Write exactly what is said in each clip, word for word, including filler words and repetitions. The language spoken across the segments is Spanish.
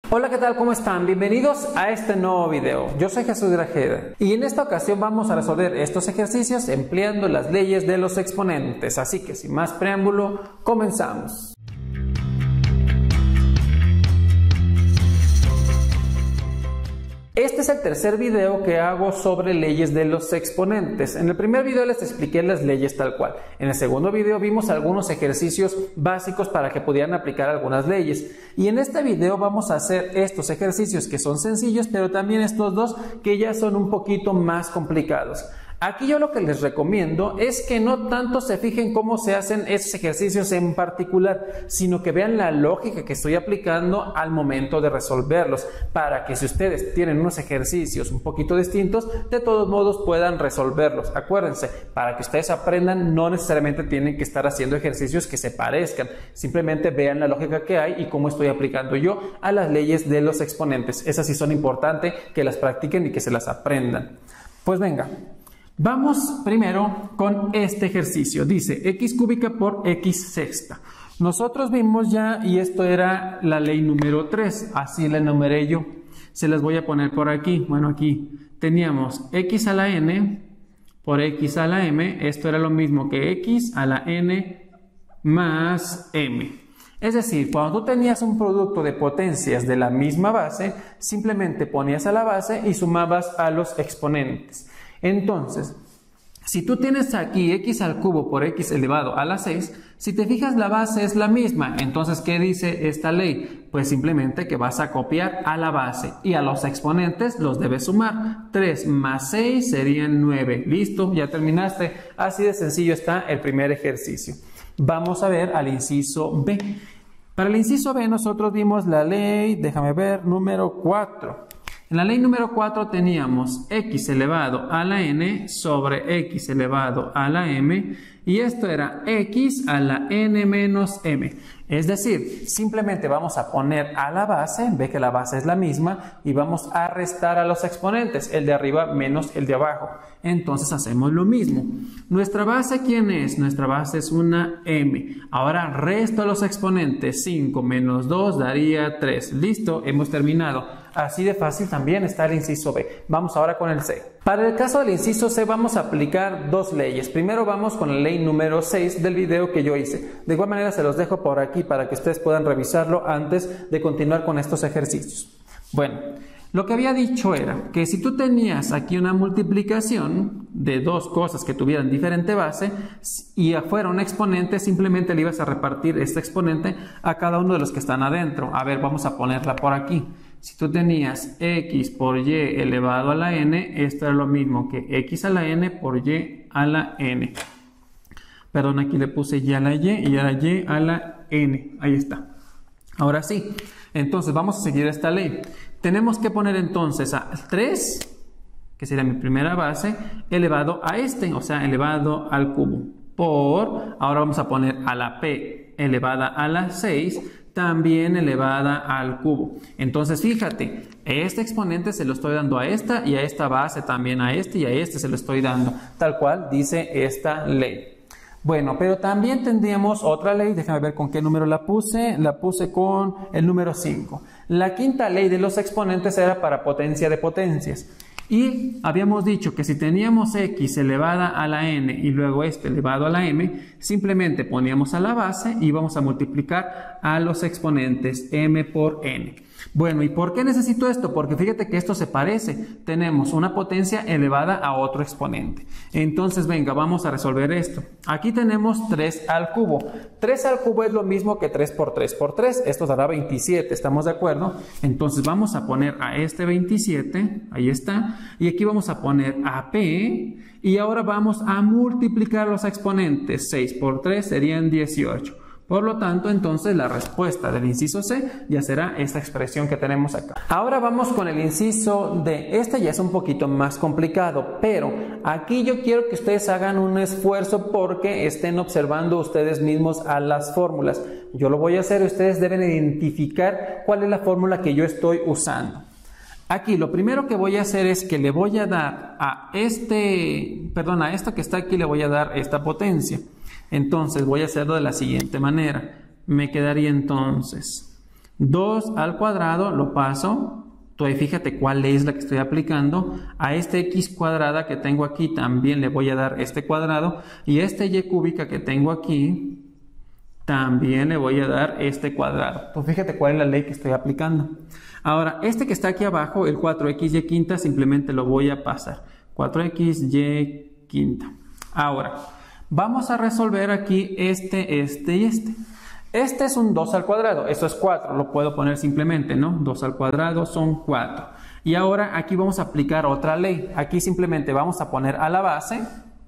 Hola, ¿qué tal? ¿Cómo están? Bienvenidos a este nuevo video. Yo soy Jesús Grajeda y en esta ocasión vamos a resolver estos ejercicios empleando las leyes de los exponentes. Así que sin más preámbulo, comenzamos. Este es el tercer video que hago sobre leyes de los exponentes. En el primer video les expliqué las leyes tal cual. En el segundo video vimos algunos ejercicios básicos para que pudieran aplicar algunas leyes. Y en este video vamos a hacer estos ejercicios que son sencillos, pero también estos dos que ya son un poquito más complicados. Aquí yo lo que les recomiendo es que no tanto se fijen cómo se hacen esos ejercicios en particular, sino que vean la lógica que estoy aplicando al momento de resolverlos, para que si ustedes tienen unos ejercicios un poquito distintos, de todos modos puedan resolverlos. Acuérdense, para que ustedes aprendan no necesariamente tienen que estar haciendo ejercicios que se parezcan, simplemente vean la lógica que hay y cómo estoy aplicando yo a las leyes de los exponentes. Esas sí son importantes que las practiquen y que se las aprendan. Pues venga. Vamos primero con este ejercicio. Dice x cúbica por x sexta. Nosotros vimos ya, y esto era la ley número tres, así la enumeré yo. Se las voy a poner por aquí. Bueno, aquí teníamos x a la n por x a la m. Esto era lo mismo que x a la n más m. Es decir, cuando tú tenías un producto de potencias de la misma base, simplemente ponías a la base y sumabas a los exponentes. Entonces, si tú tienes aquí x al cubo por x elevado a la seis, si te fijas la base es la misma. Entonces, ¿qué dice esta ley? Pues simplemente que vas a copiar a la base y a los exponentes los debes sumar. tres más seis serían nueve. Listo, ya terminaste. Así de sencillo está el primer ejercicio. Vamos a ver al inciso B. Para el inciso B nosotros vimos la ley, déjame ver, número cuatro. En la ley número cuatro teníamos x elevado a la n sobre x elevado a la m, y esto era x a la n menos m. Es decir, simplemente vamos a poner a la base, ve que la base es la misma, y vamos a restar a los exponentes, el de arriba menos el de abajo. Entonces hacemos lo mismo. ¿Nuestra base quién es? Nuestra base es una m. Ahora resto a los exponentes, cinco menos dos daría tres. Listo, hemos terminado. Así de fácil también está el inciso B. Vamos ahora con el C. Para el caso del inciso C vamos a aplicar dos leyes. Primero vamos con la ley número seis del video que yo hice. De igual manera se los dejo por aquí para que ustedes puedan revisarlo antes de continuar con estos ejercicios. Bueno, lo que había dicho era que si tú tenías aquí una multiplicación de dos cosas que tuvieran diferente base y fuera un exponente, simplemente le ibas a repartir este exponente a cada uno de los que están adentro. A ver, vamos a ponerla por aquí. Si tú tenías x por y elevado a la n, esto era lo mismo que x a la n por y a la n. Perdón, aquí le puse y a la y y ahora y a la n. Ahí está. Ahora sí, entonces vamos a seguir esta ley. Tenemos que poner entonces a tres, que sería mi primera base, elevado a este, o sea, elevado al cubo. Por, ahora vamos a poner a la p elevada a la seis, también elevada al cubo. Entonces fíjate, este exponente se lo estoy dando a esta y a esta base también a este y a este se lo estoy dando, tal cual dice esta ley. Bueno, pero también tendríamos otra ley, déjame ver con qué número la puse, la puse con el número cinco. La quinta ley de los exponentes era para potencia de potencias. Y habíamos dicho que si teníamos x elevada a la n y luego este elevado a la m, simplemente poníamos a la base y íbamos a multiplicar a los exponentes m por n. Bueno, ¿y por qué necesito esto? Porque fíjate que esto se parece. Tenemos una potencia elevada a otro exponente. Entonces, venga, vamos a resolver esto. Aquí tenemos tres al cubo. tres al cubo es lo mismo que tres por tres por tres. Esto dará veintisiete, ¿estamos de acuerdo? Entonces, vamos a poner a este veintisiete. Ahí está. Y aquí vamos a poner a p. Y ahora vamos a multiplicar los exponentes. seis por tres serían dieciocho. Por lo tanto, entonces la respuesta del inciso C ya será esta expresión que tenemos acá. Ahora vamos con el inciso D. Este ya es un poquito más complicado, pero aquí yo quiero que ustedes hagan un esfuerzo porque estén observando ustedes mismos a las fórmulas. Yo lo voy a hacer y ustedes deben identificar cuál es la fórmula que yo estoy usando. Aquí lo primero que voy a hacer es que le voy a dar a este, perdón, a esto que está aquí le voy a dar esta potencia. Entonces voy a hacerlo de la siguiente manera. Me quedaría entonces dos al cuadrado lo paso. Entonces fíjate cuál es la que estoy aplicando. A este x cuadrada que tengo aquí también le voy a dar este cuadrado. Y a este y cúbica que tengo aquí también le voy a dar este cuadrado. Entonces fíjate cuál es la ley que estoy aplicando. Ahora, este que está aquí abajo, el cuatro equis y quinta, simplemente lo voy a pasar. cuatro equis y quinta. Ahora, vamos a resolver aquí este, este y este. Este es un dos al cuadrado, esto es cuatro, lo puedo poner simplemente, ¿no? dos al cuadrado son cuatro. Y ahora aquí vamos a aplicar otra ley. Aquí simplemente vamos a poner a la base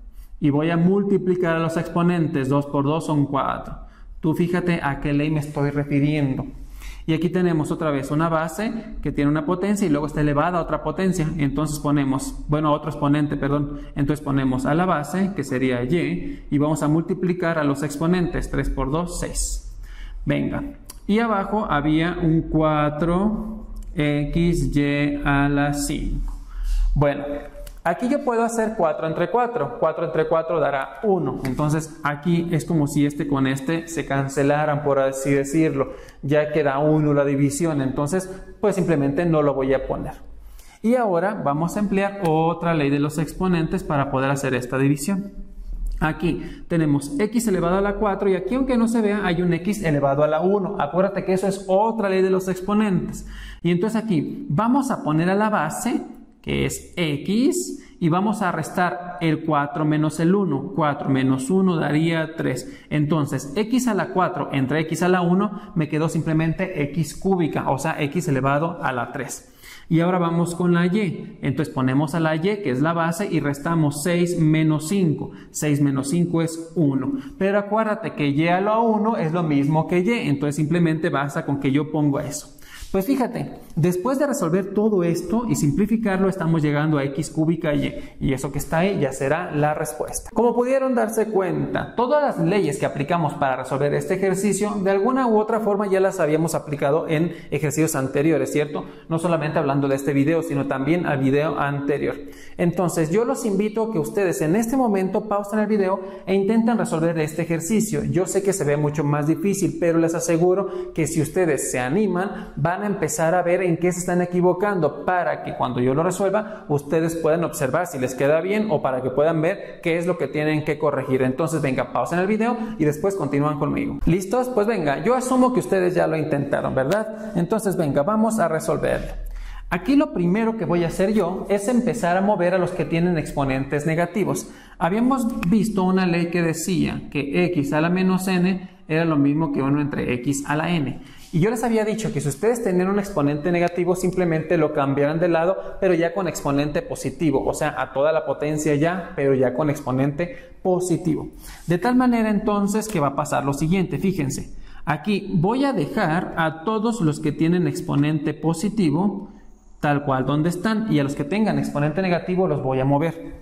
y voy a multiplicar a los exponentes. dos por dos son cuatro. Tú fíjate a qué ley me estoy refiriendo. Y aquí tenemos otra vez una base que tiene una potencia y luego está elevada a otra potencia. Entonces ponemos, bueno, otro exponente, perdón. Entonces ponemos a la base, que sería y, y vamos a multiplicar a los exponentes. tres por dos, seis. Venga, y abajo había un cuatro equis y a la cinco. Bueno, aquí yo puedo hacer cuatro entre cuatro. cuatro entre cuatro dará uno. Entonces aquí es como si este con este se cancelaran, por así decirlo. Ya queda uno la división. Entonces, pues simplemente no lo voy a poner. Y ahora vamos a emplear otra ley de los exponentes para poder hacer esta división. Aquí tenemos x elevado a la cuatro y aquí, aunque no se vea, hay un x elevado a la uno. Acuérdate que eso es otra ley de los exponentes. Y entonces aquí vamos a poner a la base, que es x, y vamos a restar el cuatro menos el uno. cuatro menos uno daría tres. Entonces, x a la cuatro entre x a la uno me quedó simplemente x cúbica, o sea, x elevado a la tres. Y ahora vamos con la y. Entonces ponemos a la y, que es la base, y restamos seis menos cinco. seis menos cinco es uno. Pero acuérdate que y a la uno es lo mismo que y. Entonces simplemente basta con que yo pongo eso. Pues fíjate, después de resolver todo esto y simplificarlo, estamos llegando a x cúbica y, y eso que está ahí ya será la respuesta. Como pudieron darse cuenta, todas las leyes que aplicamos para resolver este ejercicio, de alguna u otra forma ya las habíamos aplicado en ejercicios anteriores, ¿cierto? No solamente hablando de este video, sino también al video anterior. Entonces, yo los invito a que ustedes en este momento pausen el video e intenten resolver este ejercicio. Yo sé que se ve mucho más difícil, pero les aseguro que si ustedes se animan, van a empezar a ver en qué se están equivocando para que cuando yo lo resuelva ustedes puedan observar si les queda bien o para que puedan ver qué es lo que tienen que corregir. Entonces venga, pausen el video y después continúan conmigo. ¿Listos? Pues venga, yo asumo que ustedes ya lo intentaron, ¿verdad? Entonces venga, vamos a resolverlo. Aquí lo primero que voy a hacer yo es empezar a mover a los que tienen exponentes negativos. Habíamos visto una ley que decía que x a la menos n era lo mismo que uno entre x a la n. Y yo les había dicho que si ustedes tenían un exponente negativo, simplemente lo cambiaran de lado, pero ya con exponente positivo. O sea, a toda la potencia ya, pero ya con exponente positivo. De tal manera entonces que va a pasar lo siguiente, fíjense. Aquí voy a dejar a todos los que tienen exponente positivo, tal cual donde están, y a los que tengan exponente negativo los voy a mover.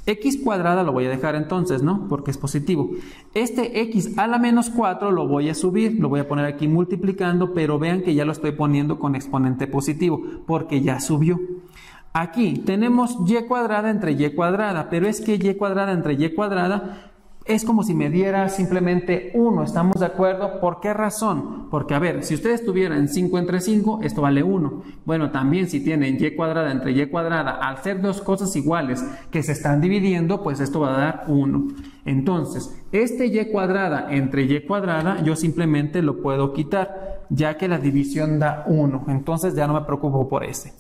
X cuadrada lo voy a dejar entonces, ¿no? Porque es positivo. Este x a la menos cuatro lo voy a subir, lo voy a poner aquí multiplicando, pero vean que ya lo estoy poniendo con exponente positivo, porque ya subió. Aquí tenemos y cuadrada entre y cuadrada, pero es que y cuadrada entre y cuadrada es como si me diera simplemente uno, ¿estamos de acuerdo? ¿Por qué razón? Porque, a ver, si ustedes tuvieran cinco entre cinco, esto vale uno. Bueno, también si tienen y cuadrada entre y cuadrada, al ser dos cosas iguales que se están dividiendo, pues esto va a dar uno. Entonces, este y cuadrada entre y cuadrada, yo simplemente lo puedo quitar, ya que la división da uno. Entonces ya no me preocupo por ese.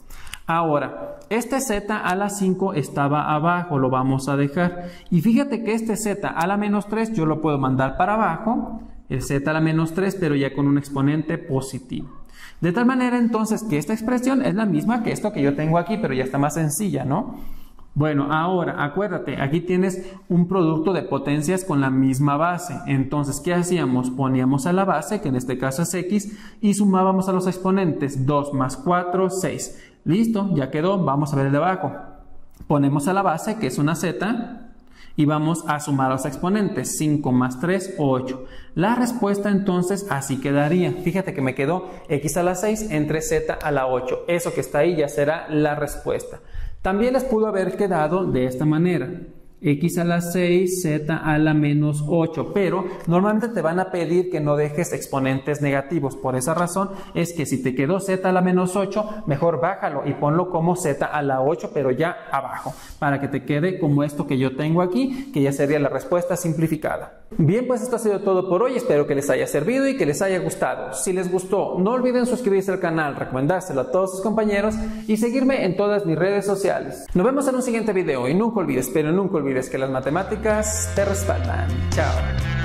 Ahora, este z a la cinco estaba abajo, lo vamos a dejar. Y fíjate que este z a la menos tres yo lo puedo mandar para abajo, el z a la menos tres, pero ya con un exponente positivo. De tal manera entonces que esta expresión es la misma que esto que yo tengo aquí, pero ya está más sencilla, ¿no? Bueno, ahora, acuérdate, aquí tienes un producto de potencias con la misma base. Entonces, ¿qué hacíamos? Poníamos a la base, que en este caso es x, y sumábamos a los exponentes. dos más cuatro, seis. Listo, ya quedó. Vamos a ver el de abajo. Ponemos a la base, que es una z, y vamos a sumar los exponentes. cinco más tres, ocho. La respuesta entonces así quedaría. Fíjate que me quedó x a la seis entre z a la ocho. Eso que está ahí ya será la respuesta. También les pudo haber quedado de esta manera. x a la seis, z a la menos ocho, pero normalmente te van a pedir que no dejes exponentes negativos. Por esa razón es que si te quedó z a la menos ocho, mejor bájalo y ponlo como z a la ocho, pero ya abajo, para que te quede como esto que yo tengo aquí, que ya sería la respuesta simplificada. Bien, pues esto ha sido todo por hoy. Espero que les haya servido y que les haya gustado. Si les gustó, no olviden suscribirse al canal, recomendárselo a todos sus compañeros y seguirme en todas mis redes sociales. Nos vemos en un siguiente video y nunca olvides, pero nunca olvides que las matemáticas te respaldan. Chao.